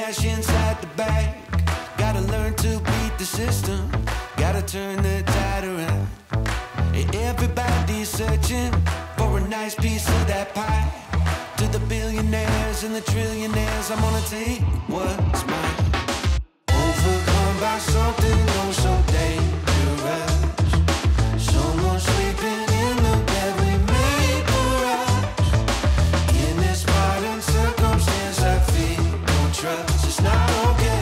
cash inside the bag. Gotta learn to beat the system. Gotta turn the tide around. Everybody's searching for a nice piece of that pie. To the billionaires and the trillionaires, I'm gonna take what's mine. Overcome by something oh so dangerous. Someone sleeping in the bed we made for us. In this modern circumstance I feel no trust. It's not okay.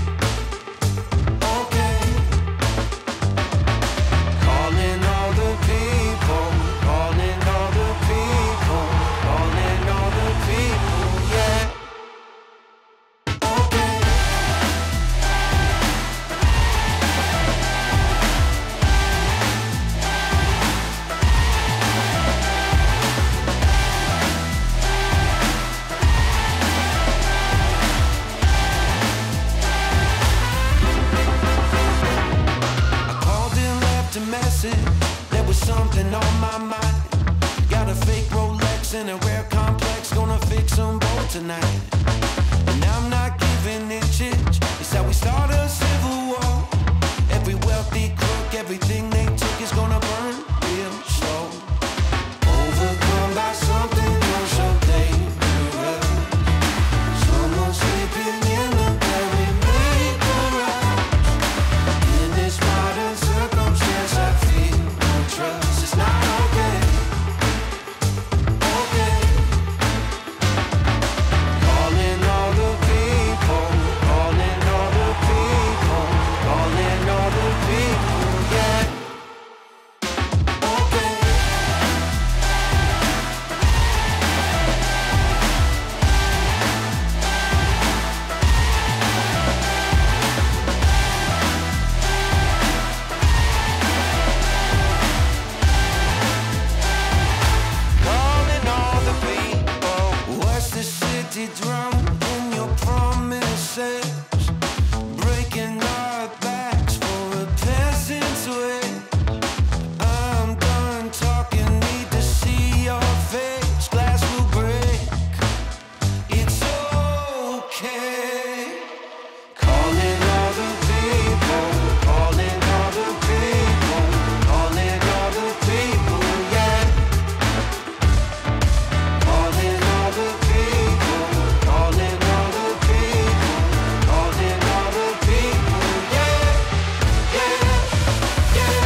There was something on my mind. Got a fake Rolex and a rare complex. Gonna fix them both tonight. And I'm not giving inches. It's how we start a civil war. Every wealthy crook, everything they took is gonna burn real slow. Overcome by something oh so dangerous. Someone sleeping in the bed we made for us. In this modern circumstance I feel no trust. It's not okay. Okay. Calling all the people. Calling all the people. Calling all the people. Yeah. Okay. Calling all the people. What's the city drum in your promises? Breaking our backs for a peasant's way. I'm done talking, need to see your face. Glass will break. It's okay. Calling all the people. Calling all the people. Calling all the people. Yeah. Calling all the people. Calling all the people. Calling all the people. Yeah. Yeah. Yeah.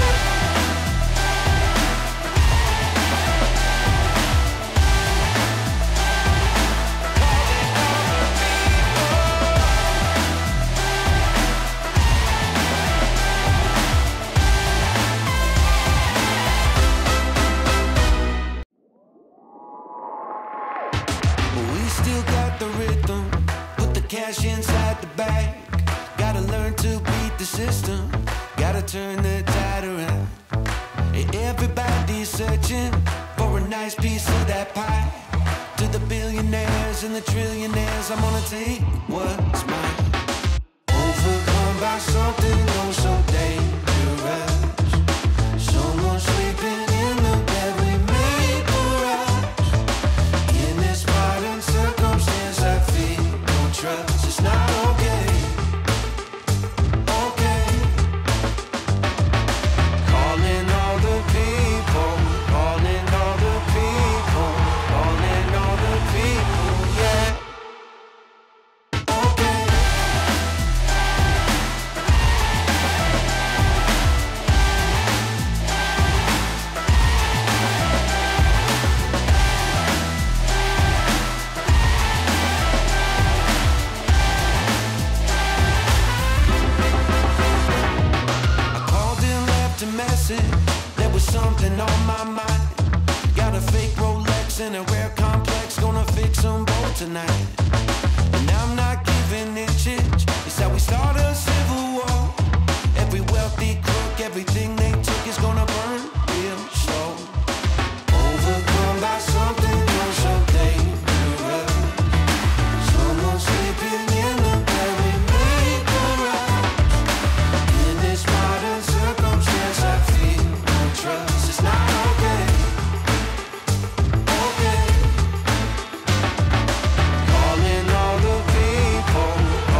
We still got the rhythm. Put the cash inside the bag. Gotta learn to beat the system. Gotta turn the tide around. Everybody's searching for a nice piece of that pie. To the billionaires and the trillionaires, I'm gonna take what's mine. Overcome by something oh so dangerous. Someone sleeping in the bed we made for us. In this modern circumstance I feel no trust. It's not okay. Okay. Calling all the people. Calling all the people. Calling all the people. Yeah. Okay. I called and left a message. There was something on my mind. Got a fake Rolex and a rare complex. Gonna fix them both tonight. And I'm not giving inches. It's how we start a civil war. Every wealthy crook, everything they took is gonna burn real slow. Overcome by something oh so dangerous. Someone sleeping in the bed we made for us. In this modern circumstance I feel no trust. It's not okay. Okay. Calling all the people.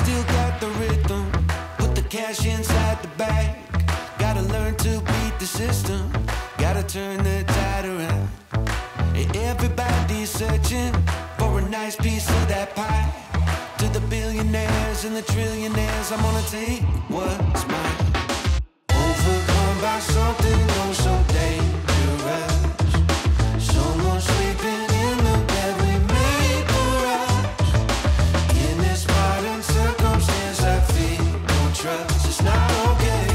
still got the rhythm. Put the cash inside the bag. Gotta learn to beat the system. Gotta turn the tide around. Everybody's searching for a nice piece of that pie. To the billionaires and the trillionaires, I'm gonna take what's mine. Overcome by something oh so dangerous. Someone sleeping in the bed we made for us. In this modern circumstance I feel no trust. It's not okay.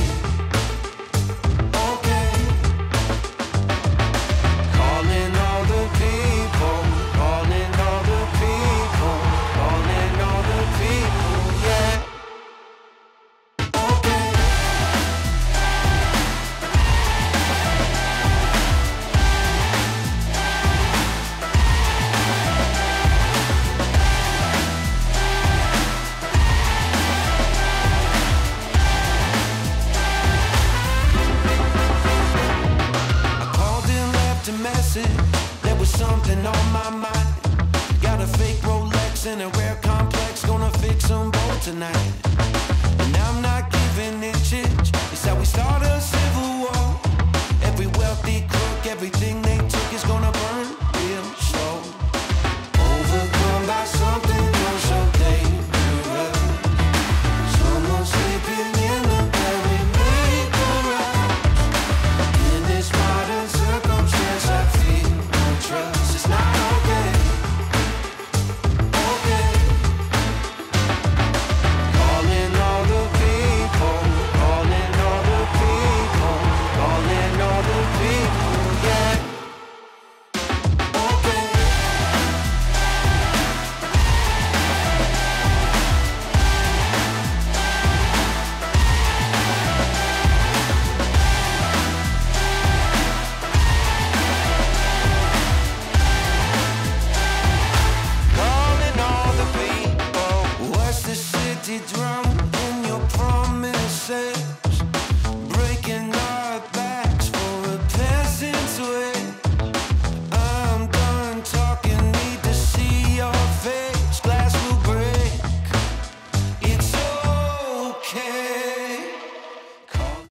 Okay. Calling all the people. Calling all the people. Calling all the people. Yeah. Okay. Message, there was something on my mind. Got a fake Rolex and a rare complex, gonna fix them both tonight. And I'm not giving inches, it's how we start a civil war. Every wealthy crook, everything they took is gonna burn real slow. Overcome by something oh so dangerous. Someone sleeping in the bed we made for us. In this modern circumstance I feel no trust. It's not okay. Okay. Calling all the people. Calling all the people. Calling all the people. Yeah. Okay. Calling all the people. What's the city drum in your promises?